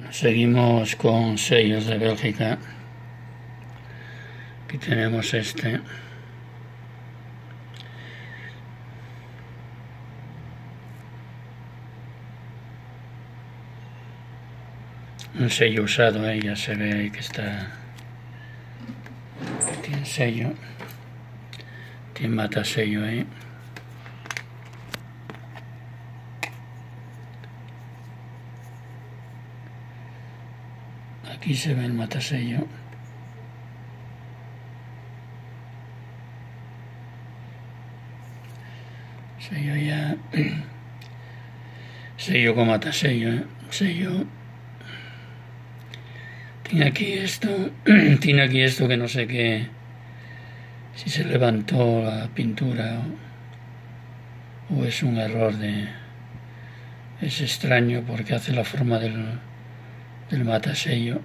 Seguimos con sellos de Bélgica. Aquí tenemos este. Un sello usado, ya se ve ahí que está. Tiene sello. Tiene matasello ahí. Aquí se ve el matasello. Sello ya. Sello con matasello, sello. Tiene aquí esto. Tiene aquí esto que no sé qué. Si se levantó la pintura o es un error de. Es extraño porque hace la forma del matasello.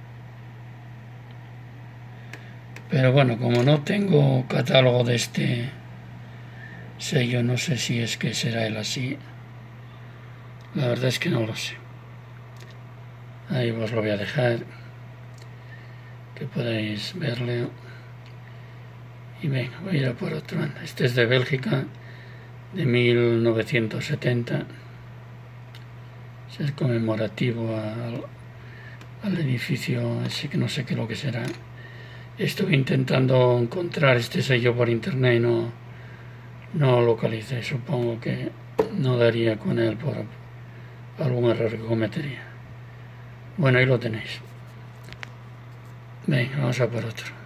Pero bueno, como no tengo catálogo de este sello, no sé si es que será él así. La verdad es que no lo sé. Ahí os lo voy a dejar, que podáis verlo. Y venga, voy a ir a por otro. Este es de Bélgica, de 1970. Es conmemorativo al edificio ese que no sé qué es lo que será. Estuve intentando encontrar este sello por internet y no lo localicé. Supongo que no daría con él por algún error que cometería. Bueno, ahí lo tenéis. Venga, vamos a por otro.